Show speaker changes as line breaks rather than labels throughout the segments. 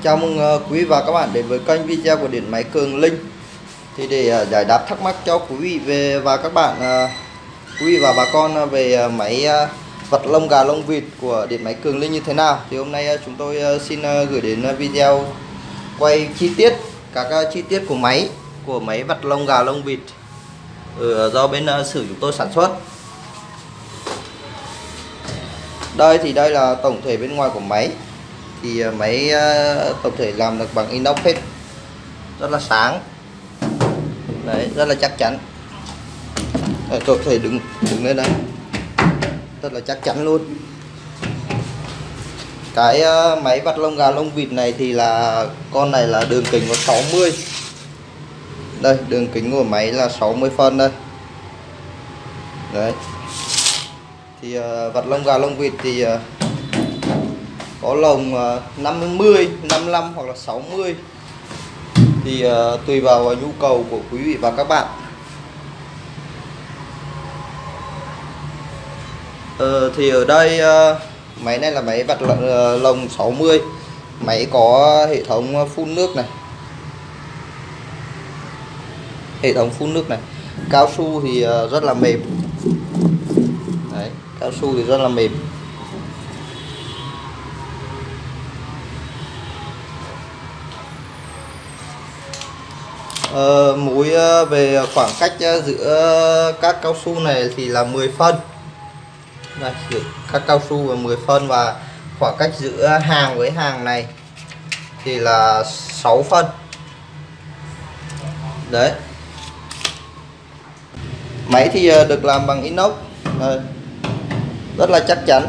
Chào mừng quý vị và các bạn đến với kênh video của Điện Máy Cường Linh. Thì để giải đáp thắc mắc cho quý vị và các bạn, quý vị và bà con về máy vật lông gà lông vịt của Điện Máy Cường Linh như thế nào, thì hôm nay chúng tôi xin gửi đến video quay chi tiết các chi tiết của máy vật lông gà lông vịt do bên xưởng chúng tôi sản xuất. Đây là tổng thể bên ngoài của máy. Thì máy tổng thể làm được bằng inox hết, rất là sáng đấy, rất là chắc chắn. Tổng thể đứng lên đây rất là chắc chắn luôn. Cái máy vặt lông gà lông vịt này thì là con này là đường kính có 60. Đây, đường kính của máy là 60 phân đây. Đấy. Thì vặt lông gà lông vịt thì có lồng 50, 55 hoặc là 60, thì tùy vào nhu cầu của quý vị và các bạn. Thì ở đây máy này là máy vặt lồng 60. Máy có hệ thống phun nước này, cao su thì rất là mềm. Đấy, cao su thì rất là mềm. Mũi về khoảng cách giữa các cao su này thì là 10 phân. Đây, giữa các cao su là 10 phân, và khoảng cách giữa hàng với hàng này thì là 6 phân. Đấy. Máy thì được làm bằng inox. Đây, rất là chắc chắn.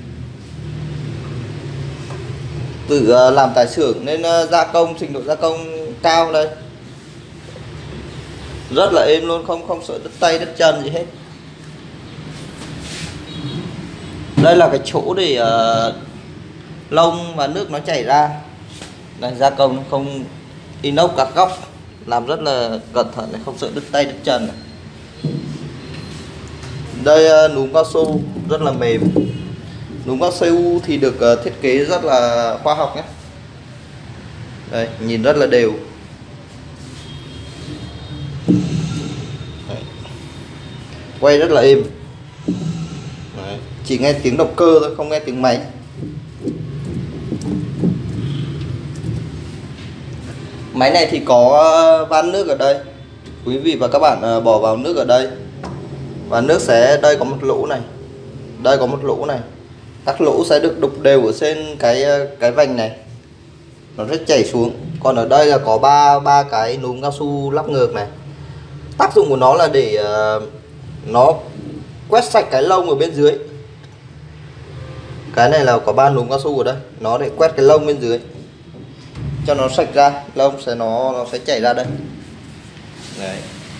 Tự làm tại xưởng nên gia công, trình độ gia công cao. Đây, rất là êm luôn, không sợ đứt tay đứt chân gì hết. Đây là cái chỗ để lông và nước nó chảy ra. Đây, gia công không inox các góc, làm rất là cẩn thận này, không sợ đứt tay đứt chân này. Đây, núm cao su rất là mềm. Núm cao su thì được thiết kế rất là khoa học nhé. Đây, nhìn rất là đều. Quay rất là êm. Đấy, chỉ nghe tiếng động cơ thôi, không nghe tiếng máy. Máy này thì có van nước ở đây. Quý vị và các bạn bỏ vào nước ở đây, và nước sẽ, đây có một lỗ này, đây có một lỗ này. Các lỗ sẽ được đục đều ở trên cái vành này, nó sẽ chảy xuống. Còn ở đây là có ba cái núm cao su lắp ngược này. Tác dụng của nó là để nó quét sạch cái lông ở bên dưới. Cái này là có 3 núm cao su ở đây, nó để quét cái lông bên dưới cho nó sạch ra, lông nó sẽ chảy ra đây. Đấy.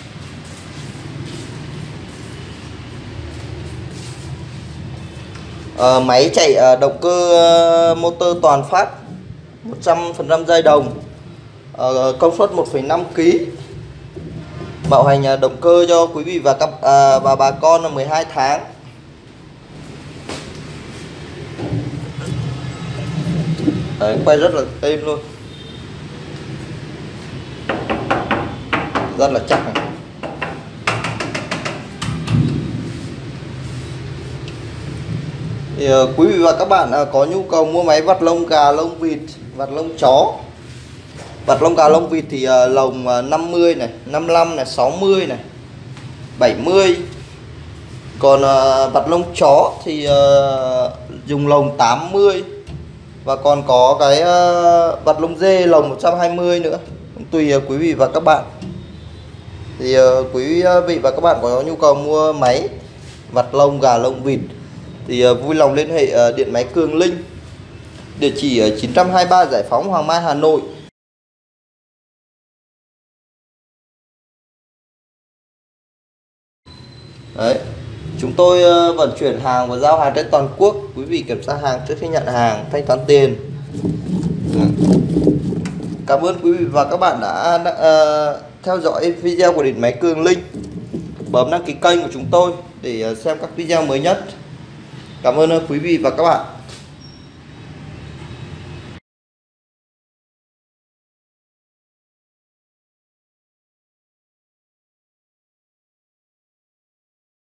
Máy chạy động cơ motor toàn phát 100% dây đồng, công suất 1,5 kg. Bảo hành động cơ cho quý vị và bà con là 12 tháng. Đấy, quay rất là êm luôn, rất là chắc này. Thì quý vị và các bạn có nhu cầu mua máy vặt lông gà lông vịt, vặt lông chó, vặt lông gà lông vịt thì lồng 50 này, 55 này, 60 này, 70. Còn vặt lông chó thì dùng lồng 80. Và còn có cái vặt lông dê lồng 120 nữa, tùy quý vị và các bạn. Thì quý vị và các bạn có nhu cầu mua máy vặt lông gà lông vịt thì vui lòng liên hệ Điện Máy Cường Linh, địa chỉ ở 923 Giải Phóng, Hoàng Mai, Hà Nội. Đấy, chúng tôi vận chuyển hàng và giao hàng trên toàn quốc. Quý vị kiểm tra hàng trước khi nhận hàng, thanh toán tiền. Cảm ơn quý vị và các bạn đã theo dõi video của Điện Máy Cường Linh. Bấm đăng ký kênh của chúng tôi để xem các video mới nhất. Cảm ơn quý vị và các bạn.